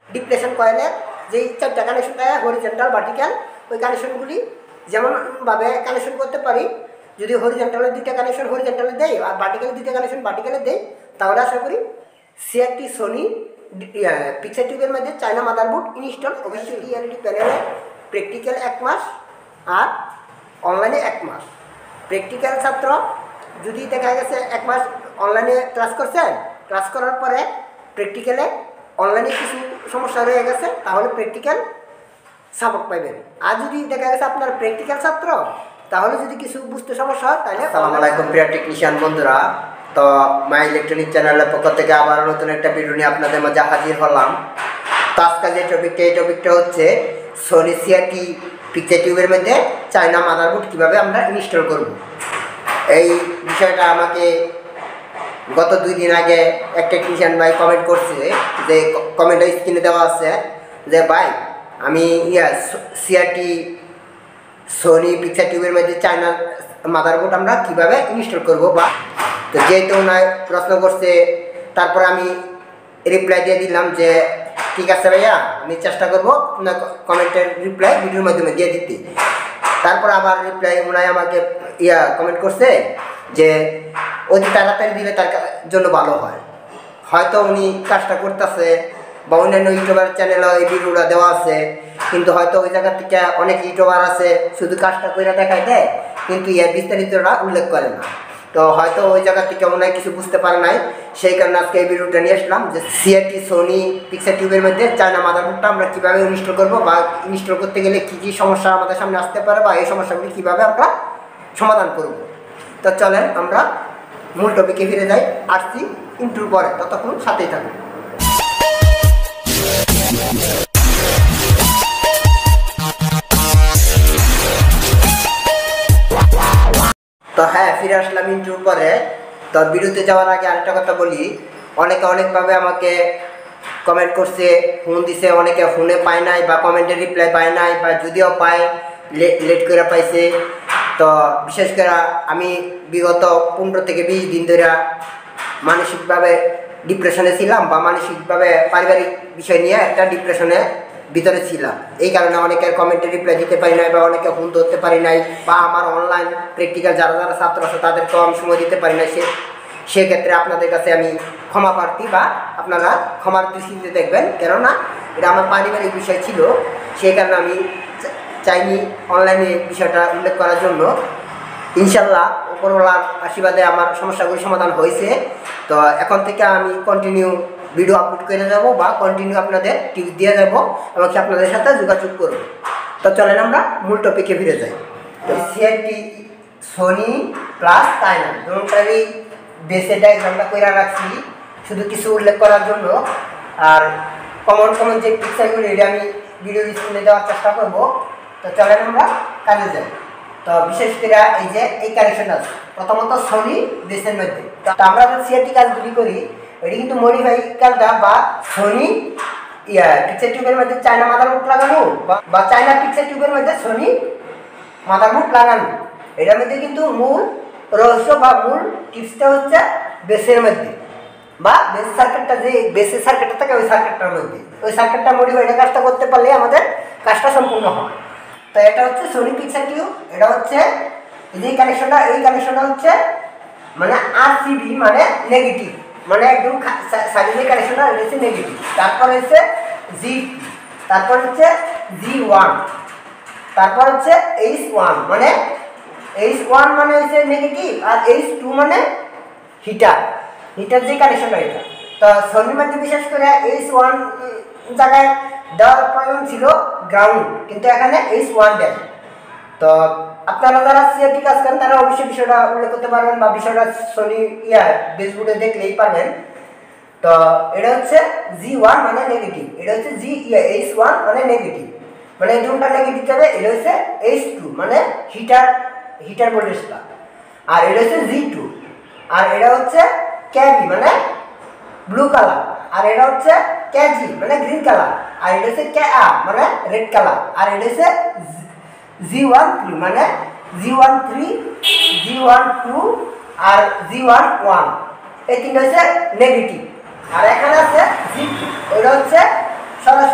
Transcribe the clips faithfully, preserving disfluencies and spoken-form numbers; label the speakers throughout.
Speaker 1: Depression কয়েলের যেই চারটা কানেকশন থাকে হরিজেন্টাল ভার্টিক্যাল, ওই কানেকশনগুলি যেমনভাবে কানেকশন করতে পারি, যদি হরিজেন্টালের দুইটা কানেকশন হরিজেন্টালে দেই আর ভার্টিক্যালের দুইটা কানেকশন ভার্টিক্যালে দেই, তাহলে আশা করি সিআরটি সোনি পিকচার টিউবের মধ্যে চায়না মাদারবোর্ড ইনস্টল। অবশ্যই এলইডি প্যানেলে প্র্যাকটিক্যাল এক মাস আর অনলাইনে এক মাস। প্র্যাকটিক্যাল ছাত্র যদি দেখা গেছে এক মাস অনলাইনে ক্লাস করছেন, ক্লাস করার পরে প্র্যাকটিক্যালে অনলাইনে কিছু সমস্যা রয়ে গেছে, তাহলে প্র্যাকটিক্যাল সাপোর্ট পাইবেন। আর যদি দেখা গেছে আপনার প্র্যাকটিক্যাল ছাত্র, তাহলে যদি কিছু বুঝতে সমস্যা হয় তাহলে।
Speaker 2: আসসালামু আলাইকুম প্রিয় টেকনিশিয়ান বন্ধুরা, তো মাই ইলেকট্রনিক চ্যানেলের পক্ষ থেকে আবার নতুন একটা ভিডিও নিয়ে আপনাদের মাঝে হাজির হলাম। তো আজকে যে টপিকটা, এই টপিকটা হচ্ছে সোনি সিআরটি পিকচার টিউবের মধ্যে চায়না মাদারবোর্ড কীভাবে আমরা ইনস্টল করব। এই বিষয়টা আমাকে গত দুই দিন আগে এক টেকনিশিয়ান ভাই কমেন্ট করছে, যে কমেন্টটা স্ক্রিনে দেওয়া আছে যে ভাই আমি ইয়া সিআরটি সোনি পিকচার টিউবের মধ্যে চায়না মাদারবোর্ড আমরা কীভাবে ইনস্টল করব। বা তো যেহেতু ওনার প্রশ্ন করছে, তারপর আমি রিপ্লাই দিয়ে দিলাম যে ঠিক আছে ভাইয়া, আমি চেষ্টা করবো আপনার কমেন্টের রিপ্লাই ভিডিওর মাধ্যমে দিয়ে দিতে। তারপর আবার রিপ্লাই ওনায় আমাকে ইয়া কমেন্ট করছে যে অতি তাড়াতাড়ি দিলে তার জন্য ভালো হয়। হয়তো উনি কাজটা করতেছে বা অন্যান্য ইউটিউবার চ্যানেলও এই ভিডিওটা দেওয়া আছে, কিন্তু হয়তো ওই জায়গা থেকে অনেক ইউটিউবার আছে শুধু কাজটা করে দেখায় দেয়, কিন্তু এর বিস্তারিতটা উল্লেখ করে না। তো হয়তো ওই জায়গা থেকে মনে হয় কিছু বুঝতে পারে নাই, সেই কারণে আজকে এই ভিডিওটা নিয়ে আসলাম যে সিআরটি সোনি পিকচার টিউবের মধ্যে চায়না মাদারবোর্ডটা আমরা কীভাবে ইনস্টল করবো, বা ইনস্টল করতে গেলে কী কী সমস্যা আমাদের সামনে আসতে পারে, বা এই সমস্যাগুলি কীভাবে আমরা সমাধান করব। তো চলেন আমরা মূল টপিকে ফিরে যাই, আসছি ইন্টুর পরে, ততক্ষণ সাথেই থাকুন। তো হ্যাঁ, ফিরে আসলাম ইন্টুর পরে। তো ভিডিওতে যাওয়ার আগে আরেকটা কথা বলি, অনেকে অনেকভাবে আমাকে কমেন্ট করছে, ফোন দিছে, অনেকে ফোনে পায় নাই বা কমেন্টের রিপ্লাই পায় নাই, বা যদিও পায় লেট করে পাইছে। তো বিশেষ করে আমি বিগত পনেরো থেকে বিশ দিন ধরে মানসিকভাবে ডিপ্রেশনে ছিলাম, বা মানসিকভাবে পারিবারিক বিষয় নিয়ে একটা ডিপ্রেশনে ভিতরে ছিলাম। এই কারণে অনেকের কমেন্টে রিপ্লাই দিতে পারি নাই, বা অনেকে ফোন ধরতে পারি নাই, বা আমার অনলাইন প্র্যাকটিক্যাল যারা যারা ছাত্র আছে তাদেরকেও আমি সময় দিতে পারি নাই। সে সেক্ষেত্রে আপনাদের কাছে আমি ক্ষমা প্রার্থী, বা আপনারা ক্ষমার দৃষ্টিতে দেখবেন, কেননা এটা আমার পারিবারিক বিষয় ছিল। সেই কারণে আমি চাইনি অনলাইনে বিষয়টা উল্লেখ করার জন্য। ইনশাল্লাহ উপরওয়ালার আশীর্বাদে আমার সমস্যাগুলি সমাধান হয়েছে। তো এখন থেকে আমি কন্টিনিউ ভিডিও আপলোড করে যাব, বা কন্টিনিউ আপনাদের টিপস দিয়ে যাব, এবং আপনাদের সাথে যোগাযোগ করব। তো চলেন আমরা মূল টপিকে ফিরে যাই। তো সিআরটি সোনি প্লাস চায়না দুটোটারই বেসে ডায়াগ্রামটা করে রাখছি শুধু কিছু উল্লেখ করার জন্য। আর কমন কমন যে পিকচারগুলি এটা আমি ভিডিও স্ক্রিনে দেওয়ার চেষ্টা করব। তো চলেন আমরা কাজে যাই। তো বিশেষ করে এই যে এই কানেকশন আছে প্রথমত সোনি বেসের মধ্যে। তো আমরা যে সিআরটি কাজগুলি করি এটি কিন্তু মডিফাই কাজটা, বা সোনি ইয়া পিকচার টিউবের মধ্যে চায়না মাদারবোর্ড লাগানো, বা চায়না পিকচার টিউবের মধ্যে সোনি মাদারবোর্ড লাগানো, এটার মধ্যে কিন্তু মূল রহস্য বা মূল টিপসটা হচ্ছে বেসের মধ্যে, বা বেস সার্কিটটা যে বেসের সার্কিটটা থাকে ওই সার্কিটটার মধ্যে। ওই সার্কিটটা মডিফাই এটা কাজটা করতে পারলে আমাদের কাজটা সম্পূর্ণ হয়। তো এটা হচ্ছে সোনি পিকচার টিউব, এটা হচ্ছে এই কানেকশনটা, এই কানেকশনটা হচ্ছে মানে আরসিবি মানে নেগেটিভ, মানে একদম সাইডে যে কানেকশনটা হচ্ছে নেগেটিভ। তারপর হচ্ছে জি, তারপর হচ্ছে জি ওয়ান, তারপর হচ্ছে এইচ ওয়ান মানে এইচ ওয়ান মানে হচ্ছে নেগেটিভ, আর এইচ টু মানে হিটার, হিটার যে কানেকশনটা এটা। তো সোনির মধ্যে বিশেষ করে এইচ ওয়ান জায়গায় দেওয়ার প্রয়োজন ছিল গ্রাউন্ড, কিন্তু এখানে এইচ ওয়ান দেয়। তো আপনারা যারা সিআরটি কাজ করেন তারা অবশ্যই বিষয়টা উল্লেখ করতে পারবেন, বা বিষয়টা সোনি ইয়া বেসবোর্ডে দেখলেই পাবেন। তো এটা হচ্ছে জি ওয়ান মানে নেগেটিভ, এটা হচ্ছে জি ইয়া এইচ ওয়ান মানে নেগেটিভ, মানে এই দুটো নেগেটিভ যাবে। এটা হচ্ছে এইচ টু মানে হিটার, হিটার ভোল্টেজটা। আর এটা হচ্ছে জি টু, আর এটা হচ্ছে কেবি মানে ব্লু কালার, আর এটা হচ্ছে কেজি মানে গ্রিন কালার, আর এটা হচ্ছে কে আ মানে রেড কালার, আর এটা হচ্ছে জি ওয়ান থ্রি মানে G one three, G one two আর জি ওয়ান ওয়ান, এই তিনটা হচ্ছে নেগেটিভ। আর এখানে আছে জি টু, ওটা হচ্ছে সরাসরি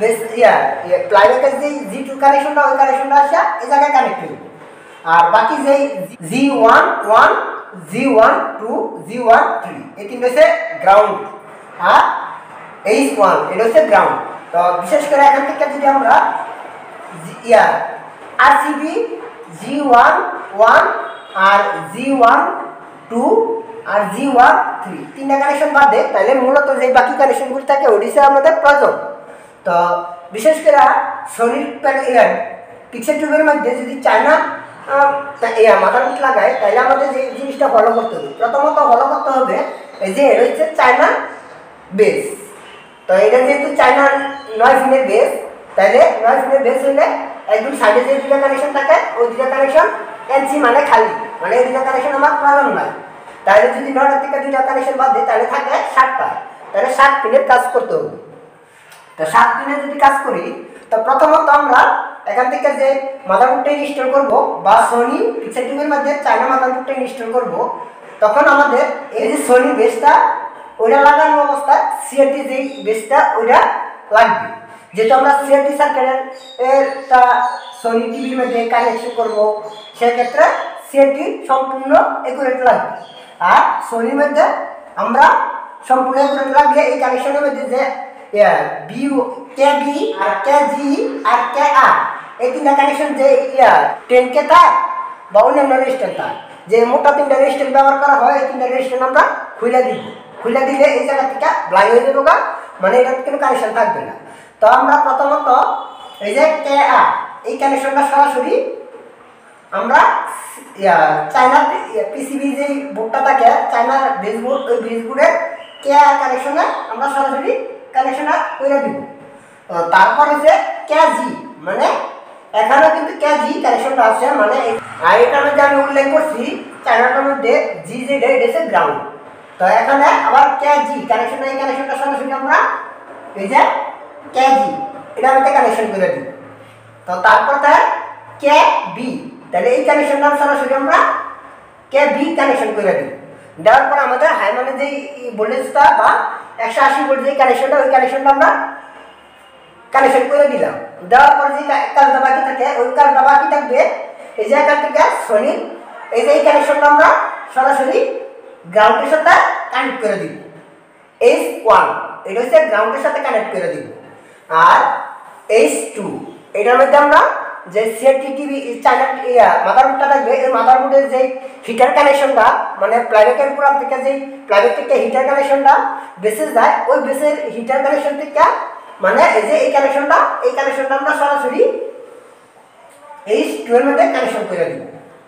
Speaker 1: বেস ইয়া প্লাইব্যাকের যে জি টু কানেকশনটা ওই কানেকশনটা আসা এই জায়গায় কানেক্ট হইব। আর বাকি যে G one one G one two G one three এই তিনটা হচ্ছে গ্রাউন্ড আর এইচ ওয়ান এটা হচ্ছে গ্রাউন্ড। তো বিশেষ করে এখান থেকে যদি আমরা ইয়া আর সিবি জি ওয়ান ওয়ান আর জি ওয়ান টু আর জি ওয়ান থ্রি তিনটা কানেকশন বাদ দেয় তাহলে মূলত যে বাকি কানেকশনগুলি থাকে ওডিসে আমাদের প্রয়োজন। তো বিশেষ করে শরীর পিকচার টিউবের মধ্যে যদি চায়না মাদারবোর্ড লাগায় তাহলে আমাদের যে জিনিসটা ফলো করতে হবে, প্রথমত ফলো করতে হবে এই যে এটা হচ্ছে চায়না বেস। তো এটা যেহেতু চায়না নয় ফিনের বেস তাহলে নয় ফিনের বেস হলে একদম সাইডে যে দুটা কানেকশন থাকে ওই দুটা কানেকশন এনসি মানে খালি, মানে এই দুটা কানেকশন আমার প্রয়োজন নয়। তাহলে যদি নয়টার থেকে দুইটা কানেকশন বাদ দিই তাহলে থাকে ষাটটা, তাহলে ষাট পিনের কাজ করতে হবে। তো সাত পিনে যদি কাজ করি তো প্রথমত আমরা এখান থেকে যে মাদারবোর্ডটা ইনস্টল করব বা সোনি পিকচার টিউবের মধ্যে চায়না মাদারবোর্ডটা ইনস্টল করব তখন আমাদের এই যে সোনি বেসটা ওইটা লাগানো অবস্থায় সিআরটি যে বেসটা ওইটা লাগবে। যেহেতু আমরা সিআরটি সার্কিটের একটা সোনি টিভির মধ্যে কানেকশন করব সেক্ষেত্রে সিআরটি সম্পূর্ণ একুরেট লাগবে। আর সোনির মধ্যে আমরা সম্পূর্ণ একুরেট লাগবে এই কানেকশনের মধ্যে যে বি কে বি আর কে জি আর কে আর এই তিনটা কানেকশন যে টেন কে তার বা অন্যান্য রেজিস্ট্যান্ট তার যে মোটা তিনটা রেজিস্ট্যান্ট ব্যবহার করা হয় এই তিনটা রেজিস্ট্যান্ট আমরা খুলে দিব। খুলে দিলে এই জায়গা থেকে ব্লাইন্ড হয়ে যাবো গা, মানে এটার কোনো কানেকশন থাকবে না। তো আমরা প্রথমত এই যে কে আর এই কানেকশনটা সরাসরি আমরা চায়না পিসিবি যে বোর্ডটা থাকে চায়না বেস বোর্ড ওই বেস বোর্ডের কে আর কানেকশনে আমরা সরাসরি কানেকশনটা করে দিব। তারপর হচ্ছে কেজি মানে এখানে কিন্তু কেজি কানেকশনটা আছে, মানে আর এটার মধ্যে আমি উল্লেখ করছি চায়নাটার মধ্যে জি যেটা এটা হচ্ছে গ্রাউন্ড। তো এখানে আবার কেজি কানেকশনটা এই কানেকশনটা সরাসরি আমরা এই যে কেজি এটার মধ্যে কানেকশন করে দিব। তো তারপর তার কে বি তাহলে এই কানেকশনটা সরাসরি আমরা কে বি কানেকশন করে দিব। দেওয়ার পর আমাদের হাই মানে যে ভোল্টেজটা বা একশো আশি ভোল্ট যে কানেকশনটা ওই কানেকশনটা আমরা কানেকশন করে দিলাম। দেওয়ার পর যে কাজটা বাকি থাকে ওই কাজটা বাকি থাকবে এই যে এখান থেকে সোনি এই যে এই কানেকশনটা আমরা সরাসরি গ্রাউন্ডের সাথে কানেক্ট করে দিব। এইচ ওয়ান এটা হচ্ছে গ্রাউন্ডের সাথে কানেক্ট করে দিব। আর এইচ টু এটার মধ্যে আমরা যে সিআরটি টিভি চায়না মাদারবোর্ডটা থাকবে এই মাদারবোর্ডের যে হিটার কানেকশনটা মানে প্লাইব্যাকের উপর থেকে যে প্লাইব্যাক থেকে হিটার কানেকশনটা বেসে যায় ওই বেসের হিটার কানেকশন থেকে মানে এই যে এই কানেকশনটা এই কানেকশনটা আমরা সরাসরি এইচ টু এর মধ্যে কানেকশন করে দিব।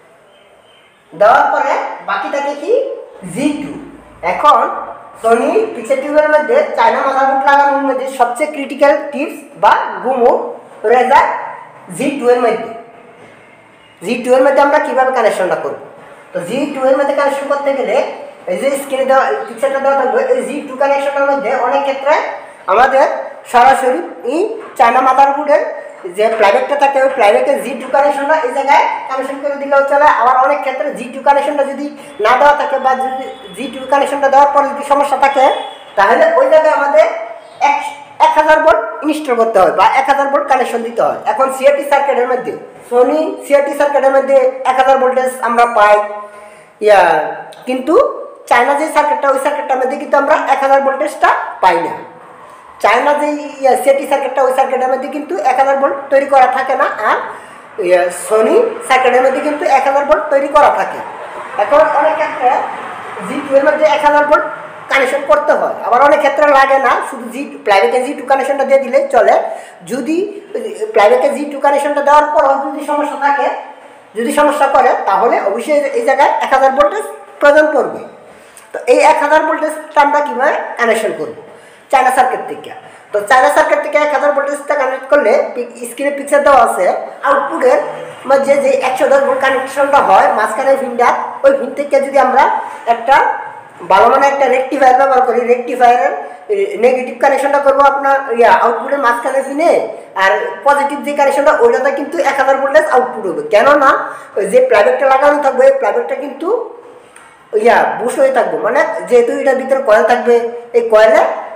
Speaker 1: দেওয়ার পরে বাকি থাকে কি জি টু। এখন সোনি পিকচার টিউবের মধ্যে চায়না মাদারবোর্ড লাগানোর মধ্যে সবচেয়ে ক্রিটিক্যাল টিপস বা গুমো রেজার জি টু এর মধ্যে জি টু এর মধ্যে আমরা কীভাবে কানেকশনটা করব। তো জি টু এর মধ্যে কানেকশন করতে গেলে এই যে স্ক্রিনে দেওয়া পিকচারটা দেওয়া থাকবে এই জি টু কানেকশনের মধ্যে অনেক ক্ষেত্রে আমাদের সরাসরি এই চায়না মাদারবোর্ডের যে প্লাইব্যাকটা থাকে ওই প্লাইব্যাকের জি টু কানেকশনটা এই জায়গায় কানেকশন করে দিলেও চলে। আবার অনেক ক্ষেত্রে জি টু কানেকশনটা যদি না দেওয়া থাকে বা যদি জি টু কানেকশনটা দেওয়ার পর যদি সমস্যা থাকে তাহলে ওই জায়গায় আমাদের এক এক হাজার ভোল্ট ইনস্টল করতে হয় বা এক হাজার ভোল্ট কানেকশন দিতে হয়। এখন সিআরটি সার্কিটের মধ্যে সোনি সিআরটি সার্কিটের মধ্যে এক হাজার ভোল্টেজ আমরা পাই ইয়া, কিন্তু চায়না যে সার্কিটটা ওই সার্কিটটার মধ্যে কিন্তু আমরা এক হাজার ভোল্টেজটা পাই না। চায়না যে সিআরটি সার্কিটটা ওই সার্কিটের মধ্যে কিন্তু এক হাজার ভোল্ট তৈরি করা থাকে না, আর সোনি সার্কিটের মধ্যে কিন্তু এক হাজার ভোল্ট তৈরি করা থাকে। এখন অনেক ক্ষেত্রে জি টু এর মধ্যে এক হাজার ভোল্ট কানেকশন করতে হয়, আবার অনেক ক্ষেত্রে লাগে না, শুধু জি প্লাইব্যাকে জি টু কানেকশনটা দিয়ে দিলেই চলে। যদি প্লাইব্যাকে জি টু কানেকশনটা দেওয়ার পরও যদি সমস্যা থাকে যদি সমস্যা করে তাহলে অবশ্যই এই জায়গায় এক হাজার ভোল্টেজ প্রয়োজন পড়বে। তো এই এক হাজার ভোল্টেজটা আমরা কীভাবে কানেকশন করবো চায়না সার্কিট থেকে। তো চায়না সার্কিট থেকে এক হাজার ভোল্টেজটা কানেক্ট করলে স্ক্রিনে পিকচার দেওয়া আছে আউটপুটের মধ্যে যে একশো দশ ভোল্ট কানেকশনটা হয় মাঝখানে ভিনটা ওই ভিন থেকে যদি আমরা একটা ভালো মানে একটা রেকটিফায়ার ব্যবহার করি, রেকটিফায়ারের নেগেটিভ কানেকশনটা করবো আপনার ইয়া আউটপুটের মাঝখানে ভিনে, আর পজিটিভ যে কানেকশনটা ওইটাতে কিন্তু এক হাজার ভোল্টেজ আউটপুট হবে। কেননা ওই যে প্লাইব্যাকটা লাগানো থাকবে এই প্লাইব্যাকটা কিন্তু ইয়া বুশ হয়ে থাকবো, মানে যেহেতু এটার ভিতরে কয়েল থাকবে এই কয়েলে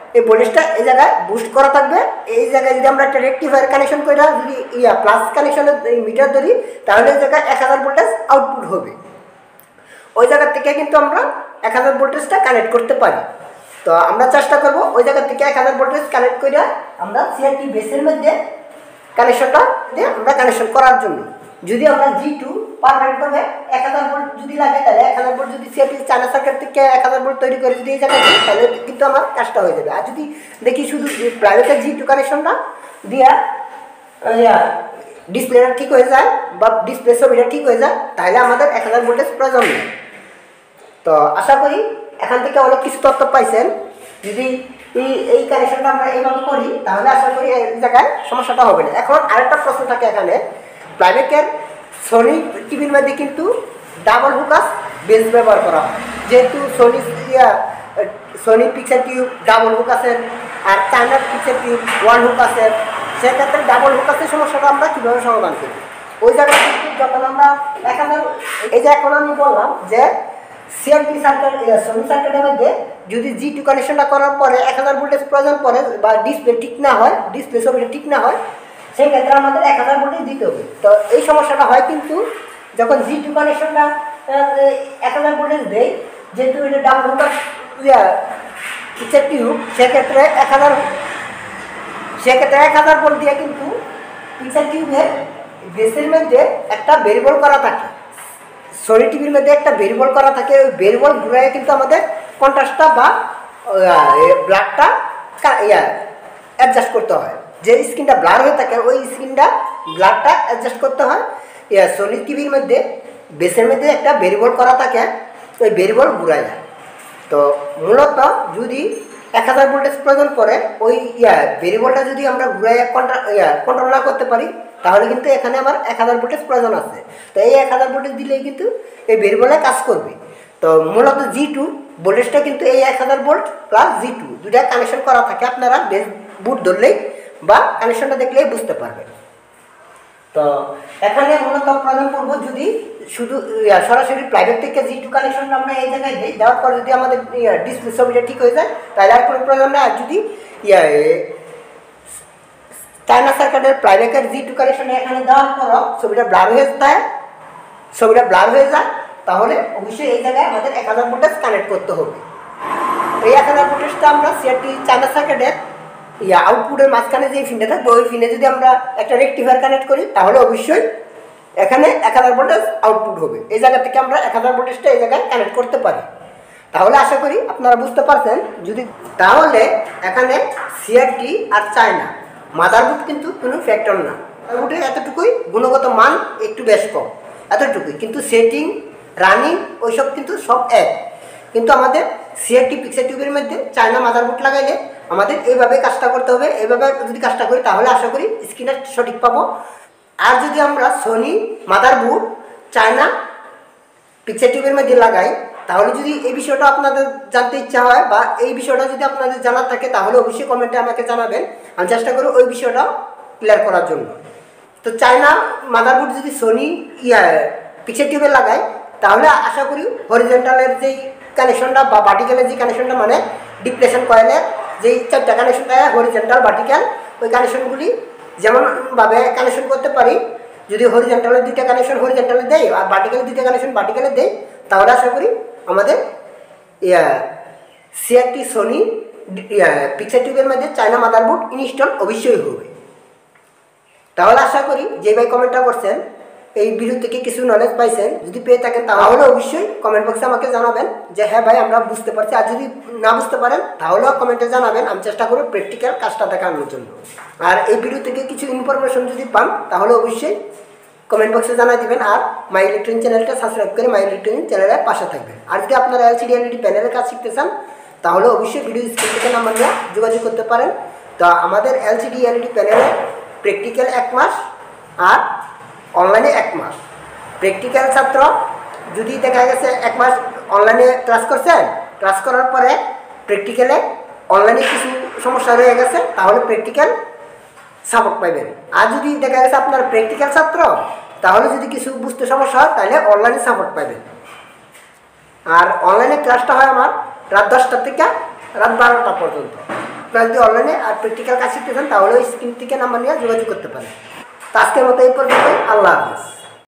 Speaker 1: এই ভোল্টেজটা এই জায়গায় বুস্ট করা থাকবে। এই জায়গায় যদি আমরা একটা রেকটিফায়ার কানেকশন করে যদি ইয়া প্লাস কানেকশনের মিটার ধরি তাহলে এই জায়গায় এক হাজার ভোল্টেজ আউটপুট হবে। ওই জায়গা থেকে কিন্তু আমরা এক হাজার ভোল্টেজটা কানেক্ট করতে পারি। তো আমরা চেষ্টা করব ওই জায়গা থেকে এক হাজার ভোল্টেজ কানেক্ট করে আমরা সিআরটি বেসের মধ্যে কানেকশনটা দিয়ে আমরা কানেকশন করার জন্য। যদি আমরা জি টু পারমানেন্টভাবে এক হাজার ভোল্ট যদি লাগে তাহলে এক হাজার ভোল্ট যদি সিআরটি চায়না সার্কিট থেকে এক হাজার ভোল্ট তৈরি করে যদি এই জায়গায় দিই তাহলে কিন্তু আমার কাজটা হয়ে যাবে। আর যদি দেখি শুধু প্রাইভেটের জি টু কানেকশনটা দিয়া ডিসপ্লেটা ঠিক হয়ে যায় বা ডিসপ্লে ছবিটা ঠিক হয়ে যায় তাহলে আমাদের এক হাজার ভোল্টেজ প্রয়োজন নেই। তো আশা করি এখান থেকে অনেক কিছু তথ্য পাইছেন। যদি এই এই কানেকশনটা আমরা এইভাবে করি তাহলে আশা করি এই জায়গায় সমস্যাটা হবে না। এখন আরেকটা প্রশ্ন থাকে এখানে, প্রাইভেটের সোনি টিভির মধ্যে কিন্তু ডাবল হুকাস বেস ব্যবহার করা হয়। যেহেতু Sony Sony picture tube double হুকাসের আর চায়নার পিকচার টিউব ওয়ান হুকাসের, সেক্ষেত্রে ডাবল হুকাসের সমস্যাটা আমরা কীভাবে সমাধান করি? ওই জায়গায় কিন্তু যখন আমরা এখানে এই যে এখন আমি বললাম যে সিআরটি সার্কিট সোনি সার্কিটের মধ্যে যদি জি টু কানেকশনটা করার পরে এক হাজার ভোল্টেজ প্রয়োজন পড়ে বা ডিসপ্লে ঠিক না হয়, ডিসপ্লে ছবিটা ঠিক না হয়, সেই ক্ষেত্রে আমাদের এক হাজার ভোল্টেজ দিতে হবে। তো এই সমস্যাটা হয় কিন্তু যখন জি টু কানেকশনটা এক হাজার ভোল্টেজ দেয়, যেহেতু এটা ডাবল হুকাস পিকচার টিউব, সেক্ষেত্রে এক হাজার সেক্ষেত্রে এক হাজার ভোল্ট দিয়ে কিন্তু পিকচার টিউবের বেসের মধ্যে একটা ভেরিয়েবল করা থাকে। সোনি টিভির মধ্যে একটা ভেরিয়েবল করা থাকে, ওই ভেরিয়েবল ঘুরায় কিন্তু আমাদের কন্ট্রাস্টটা বা ব্লারটা ইয়া অ্যাডজাস্ট করতে হয়। যে স্ক্রিনটা ব্লার হয়ে থাকে ওই স্ক্রিনটা ব্লারটা অ্যাডজাস্ট করতে হয়। ইয়া সোনি টিভির মধ্যে বেসের মধ্যে একটা ভেরিয়েবল করা থাকে, ওই ভেরিয়েবল ঘুরায় যায়। তো মূলত যদি এক হাজার ভোল্টেজ প্রয়োজন পড়ে ওই ইয়া ভেরিয়েবলটা যদি আমরা ঘুরাইয়া কন্ট্রোল ইয়া কন্ট্রোল না করতে পারি তাহলে কিন্তু এখানে আমার এক হাজার ভোল্টেজ প্রয়োজন আছে। তো এই এক হাজার ভোল্টেজ দিলেই কিন্তু এই ভেরিয়েবলে কাজ করবে। তো মূলত জি টু ভোল্টেজটা কিন্তু এই এক হাজার ভোল্ট প্লাস জি টু দুটা কানেকশন করা থাকে। আপনারা বেস বুট ধরলেই বা কানেকশনটা দেখলেই বুঝতে পারবেন। তো এখানে মূলত প্রয়োজন পড়বো যদি শুধু সরাসরি প্রাইভেট থেকে জি টু কানেকশনটা আমরা এই জায়গায় দিই, দেওয়ার পর যদি আমাদের ডিসপ্লে ছবিটা ঠিক হয়ে যায় তাহলে আর কোনো প্রয়োজন নেই। আর যদি ইয়া চায়না সার্কিটের প্রাইভেটের জি টু কানেকশনে এখানে দেওয়ার পরও ছবিটা ব্লার হয়ে যায় ছবিটা ব্লার হয়ে যায় তাহলে অবশ্যই এই জায়গায় আমাদের এক হাজার ভোল্টেজ কানেক্ট করতে হবে। এই এক হাজার ভোল্টেজটা আমরা সিআরটি চায়না সার্কিটের ইয়া আউটপুটের মাঝখানে যে ফিনে থাকবে ওই ফিনে যদি আমরা একটা রেকটিফায়ার কানেক্ট করি তাহলে অবশ্যই এখানে এক হাজার ভোল্টেজ আউটপুট হবে। এই জায়গা থেকে আমরা এক হাজার ভোল্টেজটা এই জায়গায় কানেক্ট করতে পারি। তাহলে আশা করি আপনারা বুঝতে পারছেন। যদি তাহলে এখানে সিআরটি আর চায়না মাদারবোর্ড কিন্তু কোনো ফ্যাক্টর না, মাদারবোর্ডের এতটুকুই গুণগত মান একটু বেশ কম, এতটুকুই, কিন্তু সেটিং রানিং ওইসব কিন্তু সব এক। কিন্তু আমাদের সিআরটি পিকচার টিউবের মধ্যে চায়না মাদারবোর্ড লাগাইলে আমাদের এইভাবে কাজটা করতে হবে। এইভাবে যদি কাজটা করি তাহলে আশা করি স্ক্রিনটা সঠিক পাবো। আর যদি আমরা সোনি মাদারবোর্ড চায়না পিকচার টিউবের মধ্যে লাগাই তাহলে যদি এই বিষয়টা আপনাদের জানতে ইচ্ছা হয় বা এই বিষয়টা যদি আপনাদের জানার থাকে তাহলে অবশ্যই কমেন্টে আমাকে জানাবেন। আমি চেষ্টা করি ওই বিষয়টা ক্লিয়ার করার জন্য। তো চায়না মাদারবোর্ড যদি সোনি ইয়া পিকচার টিউবে লাগাই তাহলে আশা করি হরিজেন্টালের যেই কানেকশনটা বা ভার্টিক্যালের যে কানেকশনটা মানে ডিপ্রেশন কয়েলের যেই চারটা কানেকশন দেয় হরিজেন্টাল ভার্টিক্যাল, ওই কানেকশনগুলি যেমনভাবে কানেকশন করতে পারি। যদি হরিজেন্টালের দুইটা কানেকশন হরিজেন্টালে দেয় আর ভার্টিক্যালের দুইটা কানেকশন ভার্টিক্যালে দেয় তাহলে আশা করি আমাদের ইয়া সিআরটি সোনি পিকচার টিউবের মধ্যে চায়না মাদারবোর্ড ইনস্টল অবশ্যই হবে। তাহলে আশা করি যে ভাই কমেন্টটা করছেন এই ভিডিও থেকে কিছু নলেজ পাইছেন, যদি পেয়ে থাকেন তাহলে অবশ্যই কমেন্ট বক্সে আমাকে জানাবেন যে হ্যাঁ ভাই আমরা বুঝতে পারছি। আর যদি না বুঝতে পারেন তাহলেও কমেন্টে জানাবেন, আমি চেষ্টা করব প্র্যাকটিক্যাল কাজটা দেখানোর জন্য। আর এই ভিডিও থেকে কিছু ইনফরমেশন যদি পান তাহলে অবশ্যই কমেন্ট বক্সে জানাই দিবেন। আর মাই ইলেকট্রনিক চ্যানেলটা সাবস্ক্রাইব করে মাই ইলেকট্রনিক চ্যানেলের পাশে থাকবেন। আর যদি আপনারা এলসিডি এলইডি প্যানেলের কাজ শিখতে চান তাহলে অবশ্যই ভিডিও স্ক্রিন থেকে নাম্বার নিয়ে যোগাযোগ করতে পারেন। তো আমাদের এলসিডি এলইডি প্যানেলে প্র্যাকটিক্যাল এক মাস আর অনলাইনে এক মাস। প্র্যাকটিক্যাল ছাত্র যদি দেখা গেছে এক মাস অনলাইনে ক্লাস করছেন, ক্লাস করার পরে প্র্যাকটিক্যালে অনলাইনে কিছু সমস্যা রয়ে গেছে তাহলে প্র্যাকটিক্যাল সাপোর্ট পাইবেন। আর যদি দেখা গেছে আপনার প্র্যাকটিক্যাল ছাত্র তাহলে যদি কিছু বুঝতে সমস্যা হয় তাহলে অনলাইনে সাপোর্ট পাইবেন। আর অনলাইনে ক্লাসটা হয় আমার রাত দশটা থেকে রাত বারোটা পর্যন্ত। আপনারা যদি অনলাইনে আর প্র্যাকটিক্যাল কাজ শিখতে চান তাহলে ওই স্ক্রিন থেকে নাম্বার নিয়ে যোগাযোগ করতে পারেন। তো আজকের মতো এই পর্যন্ত, আল্লাহ হাফেজ।